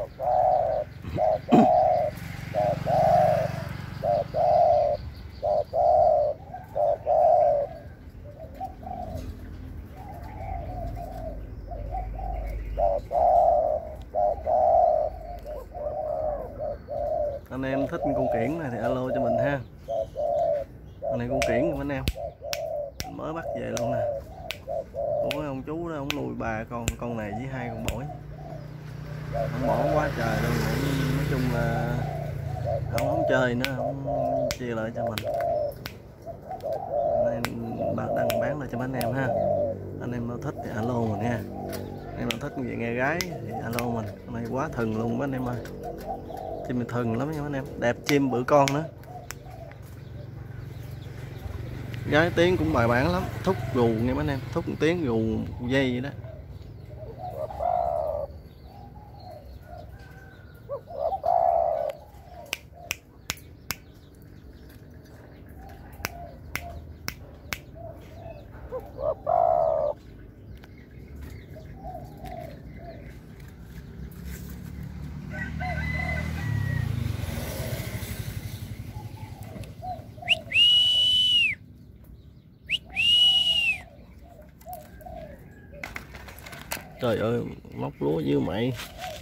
Anh em thích con kiển này thì alo cho mình ha. Con này con kiển anh em, mình mới bắt về luôn nè. Của ông chú đó, ông nuôi 3 con này với 2 con bổi. Ông bỏ quá trời luôn, nói chung là ông không chơi nữa, ông chia lại cho mình. Nên đang bán lại cho mấy anh em ha. Anh em nào thích thì alo mình nha. Anh em nào thích về nghe gái thì alo mình. Con này quá thần luôn mấy anh em ơi. Chim mình thần lắm nha mấy anh em, đẹp chim bự con nữa. Gái tiếng cũng bài bản lắm, thúc gù nghe mấy anh em, thúc một tiếng gù một giây vậy đó. Trời ơi, móc lúa dữ mày.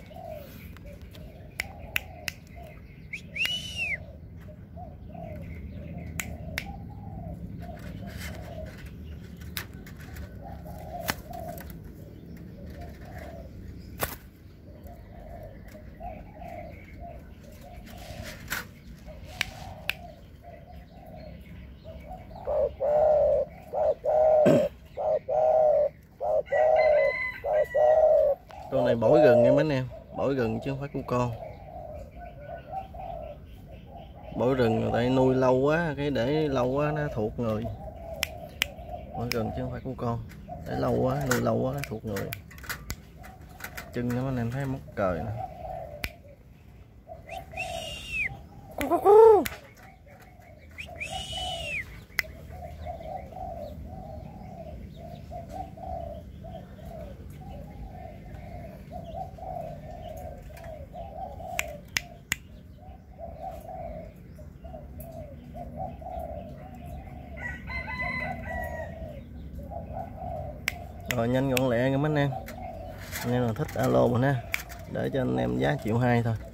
Con này bổi gừng nha mấy anh em, bổi gừng chứ không phải cu con. Bổi rừng tại nuôi lâu quá, cái để lâu quá nó thuộc người. Bổi gừng chứ không phải cu con, để lâu quá, nuôi lâu quá nó thuộc người. Chân nó anh em thấy móc cời nè. Rồi nhanh gọn lẹ nha mấy anh em. Anh em nào thích alo mình ha, để cho anh em giá 1,2 triệu thôi.